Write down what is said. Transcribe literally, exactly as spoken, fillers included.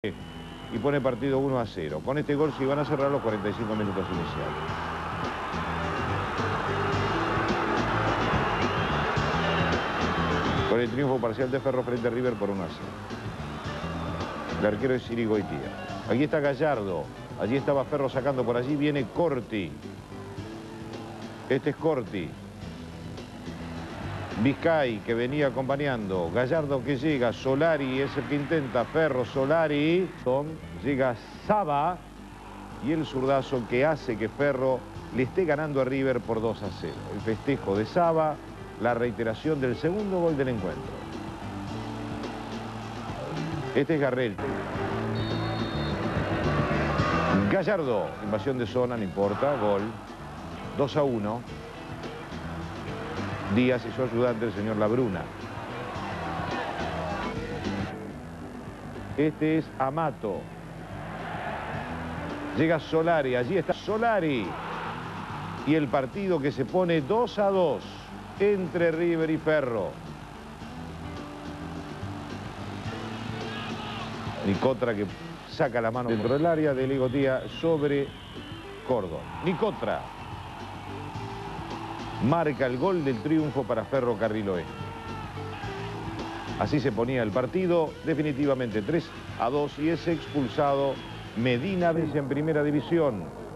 y pone partido uno a cero. Con este gol se van a cerrar los cuarenta y cinco minutos iniciales. Con el triunfo parcial de Ferro frente a River por uno a cero. El arquero es Irigoitía. Aquí está Gallardo. Allí estaba Ferro sacando, por allí viene Corti. Este es Corti. Vizcay, que venía acompañando. Gallardo que llega. Solari es el que intenta. Ferro, Solari. Llega Saba. Y el zurdazo que hace que Ferro le esté ganando a River por dos a cero. El festejo de Saba. La reiteración del segundo gol del encuentro. Este es Garrel. Gallardo. Invasión de zona, no importa. Gol. dos a uno. Díaz y su ayudante, el señor Labruna. Este es Amato. Llega Solari, allí está Solari. Y el partido que se pone dos a dos entre River y Ferro. Nicotra que saca la mano dentro del área de Irigoitía sobre Córdoba. Nicotra marca el gol del triunfo para Ferro Carril Oeste. Así se ponía el partido, definitivamente tres a dos, y es expulsado Medina en primera división.